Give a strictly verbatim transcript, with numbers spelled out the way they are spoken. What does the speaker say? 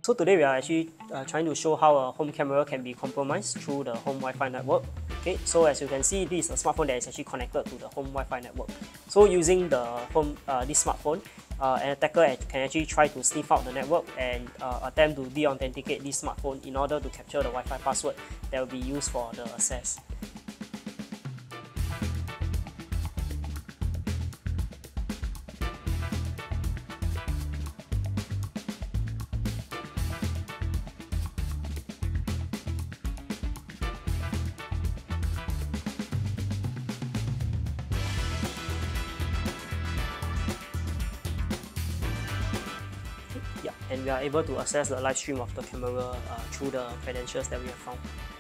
So today we are actually uh, trying to show how a home camera can be compromised through the home Wi-Fi network. Okay, so as you can see, this is a smartphone that is actually connected to the home Wi-Fi network. So using the home uh, this smartphone, uh, an attacker can actually try to sniff out the network and uh, attempt to de-authenticate this smartphone in order to capture the Wi-Fi password that will be used for the access. Yeah, and we are able to access the live stream of the camera uh, through the credentials that we have found.